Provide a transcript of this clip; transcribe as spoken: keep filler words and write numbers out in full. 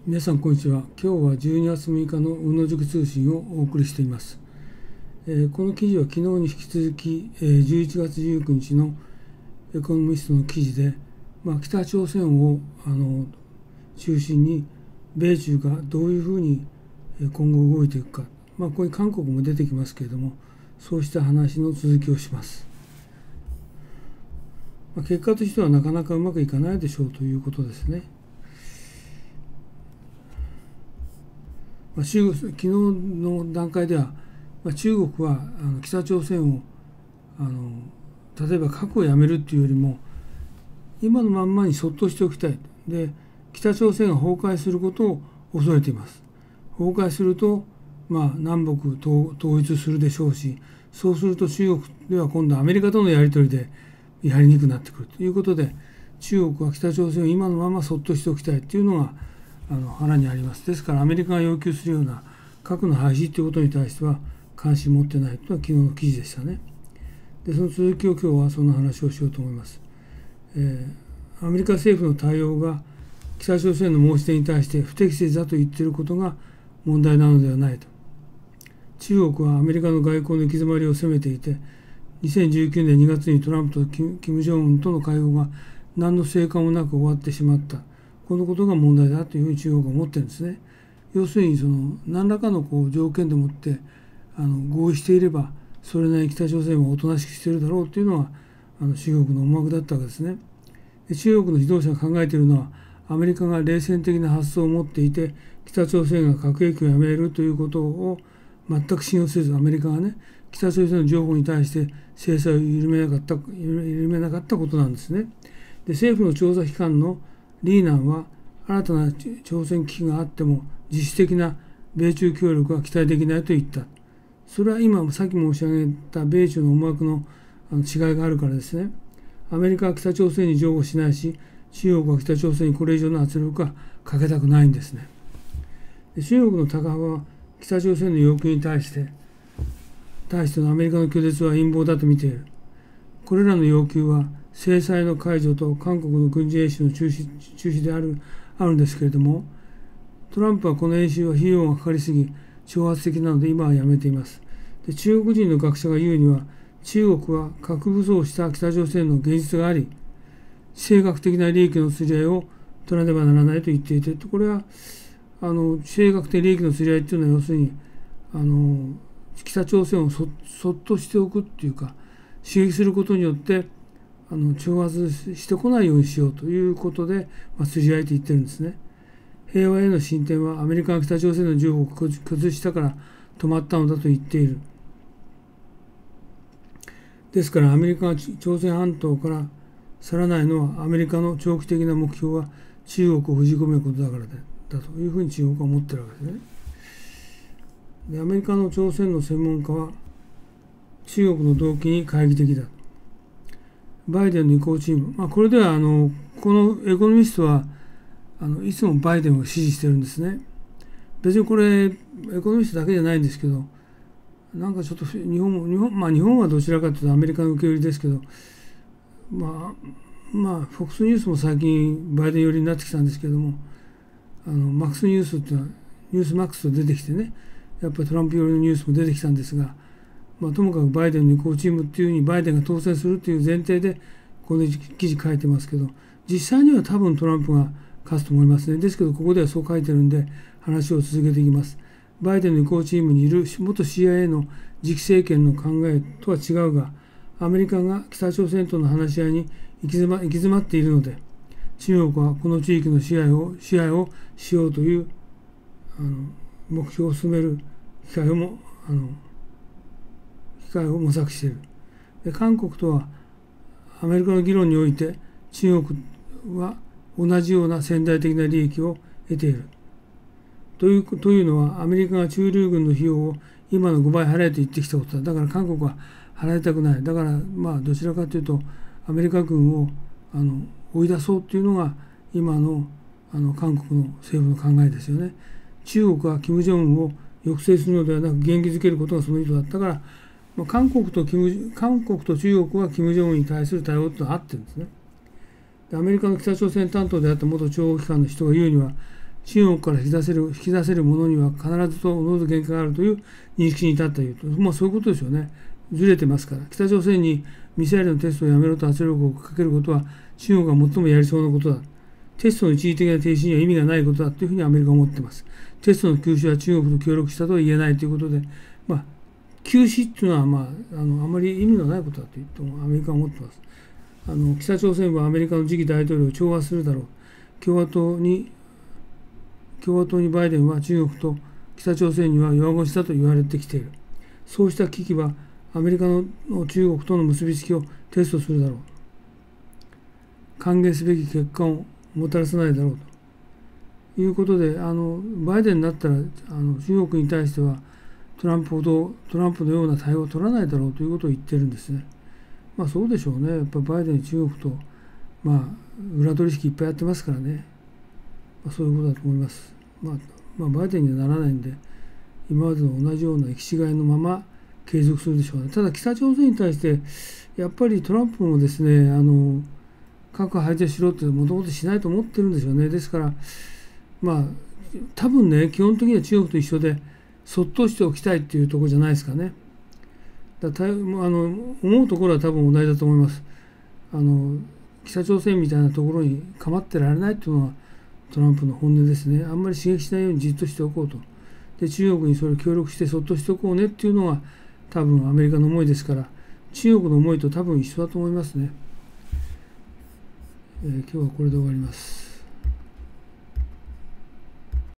皆さんこんにちは。今日はじゅうにがつむいかの雲野塾通信をお送りしています。えー、この記事は昨日に引き続き、えー、じゅういちがつじゅうくにちのエコノミストの記事で、まあ、北朝鮮をあの中心に米中がどういうふうに今後動いていくか、まあ、ここに韓国も出てきますけれども、そうした話の続きをします。まあ、結果としてはなかなかうまくいかないでしょうということですね。まあ、中国昨日の段階では、まあ、中国はあの北朝鮮をあの例えば核をやめるっていうよりも今のまんまにそっとしておきたい。で北朝鮮が崩壊することを恐れています。崩壊すると、まあ、南北統一するでしょうし、そうすると中国では今度アメリカとのやり取りでやりにくくなってくるということで、中国は北朝鮮を今のままそっとしておきたいというのがあの腹にあります。ですからアメリカが要求するような核の廃止ということに対しては関心を持ってないというのは昨日の記事でしたね。でその続きを今日はその話をしようと思います。えー、アメリカ政府の対応が北朝鮮の申し出に対して不適切だと言っていることが問題なのではないと。中国はアメリカの外交の行き詰まりを責めていて、にせんじゅうきゅうねんにがつにトランプとキム・ジョンウンとの会合が何の成果もなく終わってしまった。このことが問題だというふうに中国は思ってるんですね。要するにその何らかのこう条件でもってあの合意していればそれなりに北朝鮮はおとなしくしているだろうというのはあの中国の思惑だったわけですね。で中国の指導者が考えているのはアメリカが冷戦的な発想を持っていて北朝鮮が核兵器をやめるということを全く信用せず、アメリカがね北朝鮮の情報に対して制裁を緩めなかった緩めなかったことなんですね。で政府の調査機関のリーナンは新たな朝鮮危機があっても実質的な米中協力は期待できないと言った。それは今さっき申し上げた米中の思惑の違いがあるからですね。アメリカは北朝鮮に譲歩しないし、中国は北朝鮮にこれ以上の圧力はかけたくないんですね。で中国のタカ派は北朝鮮の要求に対して対してのアメリカの拒絶は陰謀だと見ている。これらの要求は制裁の解除と韓国の軍事演習の中止、中止である、あるんですけれども、トランプはこの演習は費用がかかりすぎ、挑発的なので今はやめています。で中国人の学者が言うには、中国は核武装した北朝鮮の現実があり、地政学的な利益の釣り合いを取らねばならないと言っていて、これはあの地政学的利益の釣り合いというのは要するにあの北朝鮮を そ, そっとしておくっていうか、刺激することによってあの挑発してこないようにしようということで、まあ、釣り合いと言ってるんですね。平和への進展はアメリカが北朝鮮の譲歩を崩したから止まったのだと言っている。ですからアメリカが朝鮮半島から去らないのはアメリカの長期的な目標は中国を封じ込めることだからだというふうに中国は思っているわけですね。でアメリカの朝鮮の専門家は中国の動機に懐疑的だ。バイデンの意向チーム、まあ、これではあのこのエコノミストはあのいつもバイデンを支持してるんですね。別にこれエコノミストだけじゃないんですけど、なんかちょっと日本も日本まあ日本はどちらかというとアメリカの受け売りですけど、まあまあ フォックス ニュースも最近バイデン寄りになってきたんですけども、あのマックスニュースっていうのはニュースマックスと出てきてね、やっぱりトランプ寄りのニュースも出てきたんですが、まあ、ともかくバイデンの意向チームっていうふうにバイデンが当選するという前提でこの記事書いてますけど、実際には多分トランプが勝つと思いますね。ですけどここではそう書いてるんで話を続けていきます。バイデンの意向チームにいる元 シーアイエー の次期政権の考えとは違うが、アメリカが北朝鮮との話し合いに行き詰ま、行き詰まっているので、中国はこの地域の支配を支配をしようというあの目標を進める機会をもあの機会を模索している。で韓国とはアメリカの議論において中国は同じような潜在的な利益を得ているという、というのはアメリカが駐留軍の費用を今のごばい払えと言ってきたことだ。だから韓国は払いたくない。だからまあどちらかというとアメリカ軍をあの追い出そうというのが今のあの韓国の政府の考えですよね。中国は金正恩を抑制するのではなく元気づけることがその意図だったから、まあ、韓国と金韓国と中国は金正恩に対する対応というのは合ってるんですね。でアメリカの北朝鮮担当であった元諜報機関の人が言うには、 中国から引き出せる、引き出せるものには必ずとおのず限界があるという認識に至ったというと、まあ、そういうことですよね。ずれてますから。北朝鮮にミサイルのテストをやめろと圧力をかけることは中国が最もやりそうなことだ。テストの一時的な停止には意味がないことだというふうにアメリカは思っています。テストの休止は中国と協力したとは言えないということで、まあ、休止っていうのは、まあ、あのあまり意味のないことだというとアメリカは思っています。あの北朝鮮はアメリカの次期大統領を調和するだろう。共和党に共和党にバイデンは中国と北朝鮮には弱腰だと言われてきている。そうした危機はアメリカの中国との結びつきをテストするだろう。歓迎すべき結果をもたらさないだろうということで、あのバイデンになったらあの中国に対してはトランプほどトランプのような対応を取らないだろうということを言ってるんですね。まあそうでしょうね。やっぱりバイデン中国とまあ裏取引いっぱいやってますからね。まあ、そういうことだと思います。まあ、まあ、バイデンにはならないんで、今までの同じような行き違いのまま継続するでしょうね。ただ北朝鮮に対してやっぱりトランプもですね、あの核排除しろってもともとしないと思ってるんでしょうね。ですからまあ多分ね、基本的には中国と一緒でそっとしておきたいっていうところじゃないですかね。だたあの思うところは多分同じだと思います。あの北朝鮮みたいなところに構ってられないっていうのはトランプの本音ですね。あんまり刺激しないようにじっとしておこうと。で中国にそれを協力してそっとしておこうねっていうのが多分アメリカの思いですから、中国の思いと多分一緒だと思いますね。えー、今日はこれで終わります。